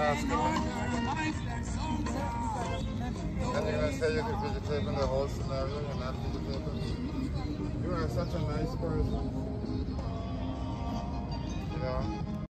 basketball. And you're going to say you're videotaping the whole scenario, you're not videotaping. You are such a nice person. You know?